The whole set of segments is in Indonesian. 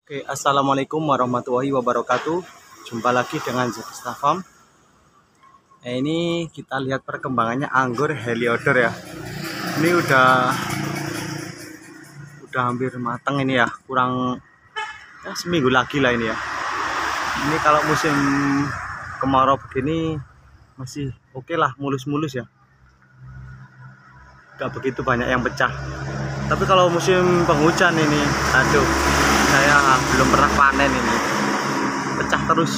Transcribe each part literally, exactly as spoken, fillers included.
Oke, assalamualaikum warahmatullahi wabarakatuh. Jumpa lagi dengan Zakista Farm. Nah, ini kita lihat perkembangannya anggur Heliodor ya. Ini udah udah hampir matang ini ya, kurang ya, seminggu lagi lah ini ya. Ini kalau musim kemarau begini masih oke okay lah, mulus-mulus ya. Gak begitu banyak yang pecah. Tapi kalau musim penghujan ini, aduh, saya belum pernah panen ini, pecah terus.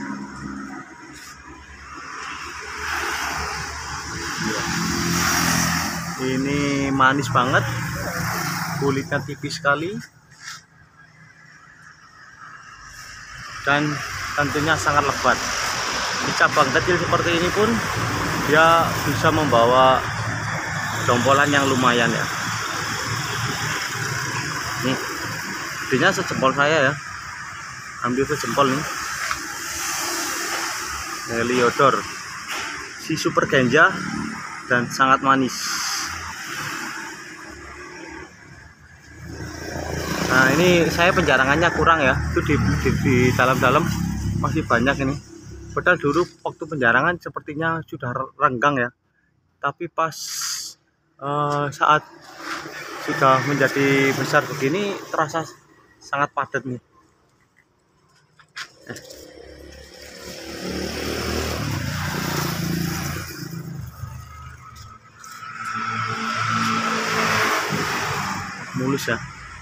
Ini manis banget, kulitnya tipis sekali, dan tentunya sangat lebat. Di cabang kecil seperti ini pun dia bisa membawa dompolan yang lumayan ya. Nih, gedenya sejempol saya ya, ambil sejempol nih. Heliodor, si super ganja dan sangat manis. Nah, ini saya penjarangannya kurang ya, itu di, di, di dalam-dalam masih banyak ini. Padahal dulu waktu penjarangan sepertinya sudah renggang ya, tapi pas uh, saat sudah menjadi besar begini terasa sangat padat nih. Eh. Mulus ya.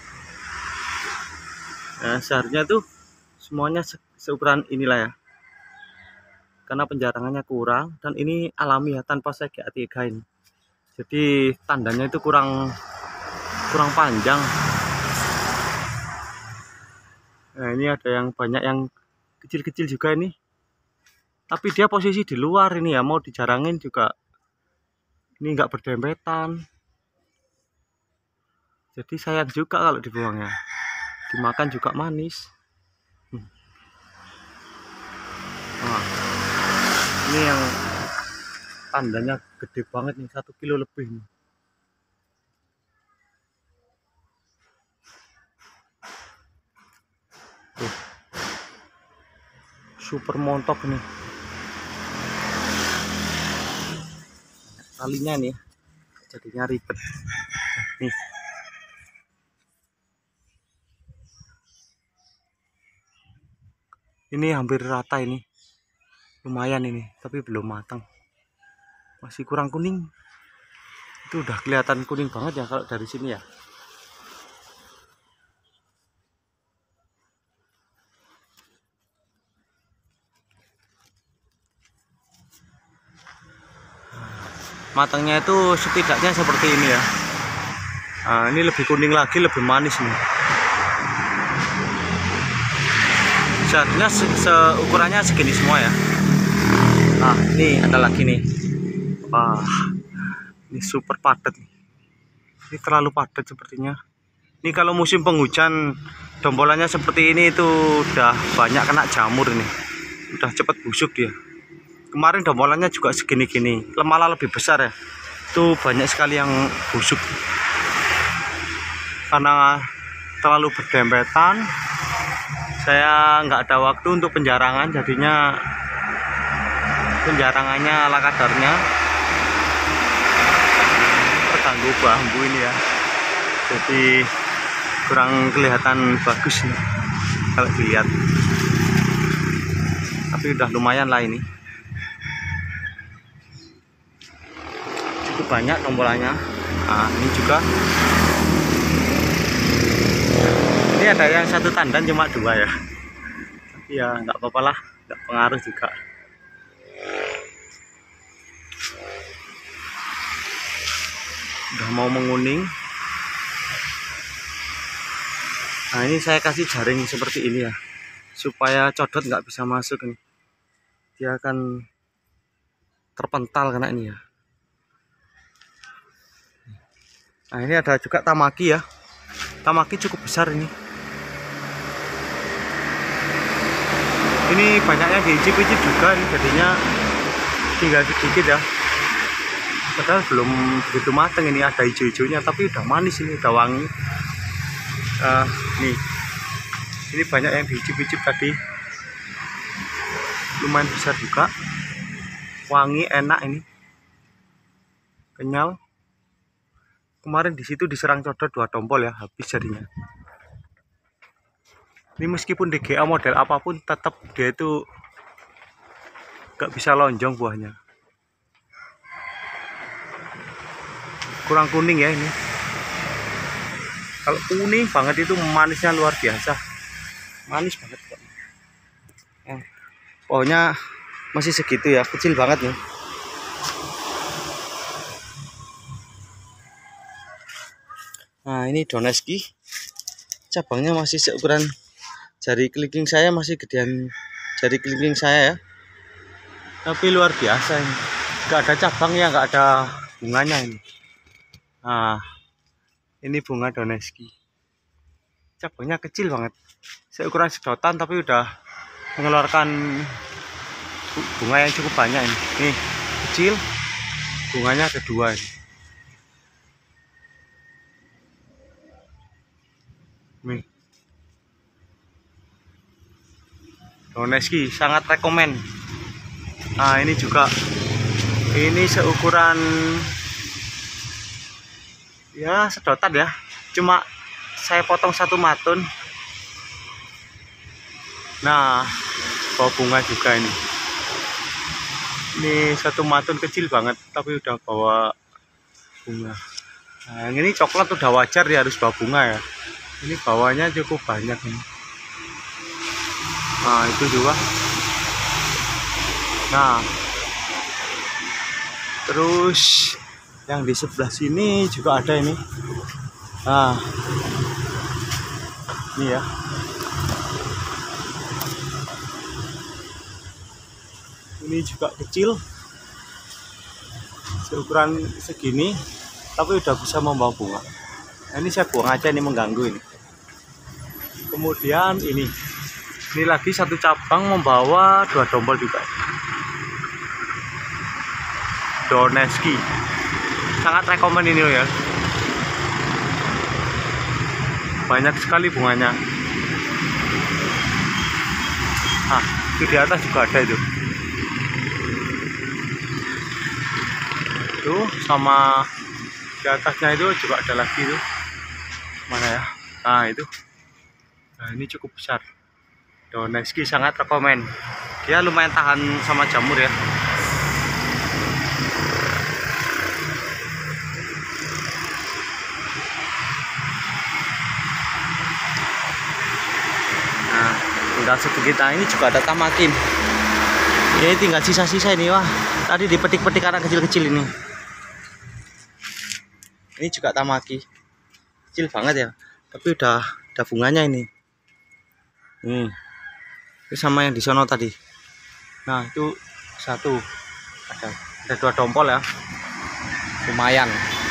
Nah, seharusnya tuh semuanya se seukuran inilah ya, karena penjarangannya kurang dan ini alami ya, tanpa saya gaet-gaetin. Jadi tandanya itu kurang kurang panjang. Nah, ini ada yang banyak yang kecil-kecil juga ini, tapi dia posisi di luar ini ya, mau dijarangin juga ini nggak berdempetan. Jadi sayang juga kalau dibuang ya, dimakan juga manis. hmm. Nah, ini yang tandanya gede banget nih, satu kilo lebih nih. Tuh, super montok nih talinya nih, jadinya ribet nih. Ini hampir rata ini, lumayan ini, tapi belum matang, masih kurang kuning. Itu udah kelihatan kuning banget ya kalau dari sini ya. Matangnya itu setidaknya seperti ini ya. Nah, ini lebih kuning lagi, lebih manis nih. Seharusnya se seukurannya segini semua ya. Nah, ini ada lagi nih. Wah, ini super padat nih. Ini terlalu padat sepertinya. Ini kalau musim penghujan dompolannya seperti ini itu udah banyak kena jamur ini. Udah cepet busuk dia. Kemarin dompolannya juga segini-gini, malah lebih besar ya. Itu banyak sekali yang busuk karena terlalu berdempetan. Saya nggak ada waktu untuk penjarangan, jadinya penjarangannya ala kadarnya, terganggu bambu ini ya, jadi kurang kelihatan bagus nih kalau dilihat. Tapi udah lumayan lah ini, cukup banyak dompolannya. Nah, ini juga, ini ada yang satu tandan cuma dua ya, tapi ya nggak apa-apa lah, nggak pengaruh juga. Udah mau menguning. Nah, ini saya kasih jaring seperti ini ya, supaya codot nggak bisa masuk nih, dia akan terpental kena ini ya. Nah, ini ada juga tamaki ya, tamaki cukup besar ini. Ini banyaknya diicip-icip juga nih, jadinya tinggal sedikit ya. Padahal belum begitu matang ini, ada hijau-hijaunya, tapi udah manis ini, udah wangi. Uh, nih, Ini banyak yang diicip-icip tadi. Lumayan besar juga. Wangi, enak ini. Kenyal. Kemarin di situ diserang codot dua tombol ya, habis jadinya. Ini meskipun D G A model apapun tetap dia itu gak bisa lonjong buahnya. Kurang kuning ya ini. Kalau kuning banget itu manisnya luar biasa. Manis banget kok. Eh, pohonnya masih segitu ya, kecil banget nih. Nah, ini Doneski. Cabangnya masih seukuran jari kelingking saya, masih gedean jari kelingking saya ya. Tapi luar biasa ini. Gak ada cabangnya, gak ada bunganya ini. Nah, ini bunga Doneski. Cabangnya kecil banget. Seukuran sedotan tapi udah mengeluarkan bunga yang cukup banyak ini. Nih, kecil. Bunganya ada dua ini. Nih. Doneski sangat rekomen. Nah, ini juga. Ini seukuran ya sedotan ya. Cuma saya potong satu matun. Nah, bawa bunga juga ini. Ini satu matun kecil banget, tapi udah bawa bunga. Nah, yang ini coklat udah wajar dia harus bawa bunga ya. Ini bawahnya cukup banyak ini. Nah, itu juga. Nah, terus yang di sebelah sini juga ada ini. Nah, ini ya. Ini juga kecil, seukuran segini, tapi udah bisa membawa bunga. Nah, ini saya buang aja, ini mengganggu ini. Kemudian ini, ini lagi satu cabang membawa dua tombol juga. Doneski, sangat rekomen ini loh ya. Banyak sekali bunganya. Nah, itu di atas juga ada itu. Tuh, sama di atasnya itu juga ada lagi tuh. Mana ya? Nah, itu. Nah, ini cukup besar. Doneski sangat rekomen. Dia lumayan tahan sama jamur ya. Nah, tinggal sedikit. Nah, ini juga ada tamakin. Ini tinggal sisa-sisa ini. Wah, tadi dipetik-petik anak kecil-kecil ini. Ini juga tamaki, kecil banget ya, tapi udah ada bunganya ini. Nih, itu sama yang di sono tadi. Nah, itu satu, ada ada dua tompol ya, lumayan.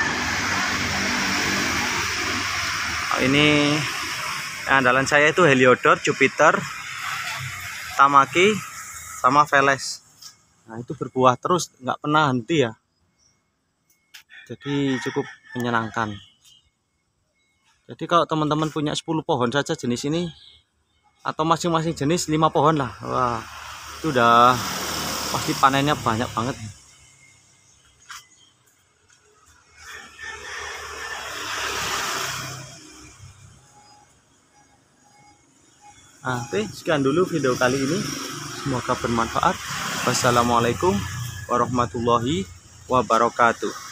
Oh, ini andalan saya itu Heliodot, Jupiter, tamaki, sama Veles. Nah, itu berbuah terus, nggak pernah henti ya. Jadi cukup menyenangkan. Jadi kalau teman-teman punya sepuluh pohon saja jenis ini, atau masing-masing jenis lima pohon lah, wah, itu udah pasti panennya banyak banget. Nah, oke, sekian dulu video kali ini. Semoga bermanfaat. Wassalamualaikum warahmatullahi wabarakatuh.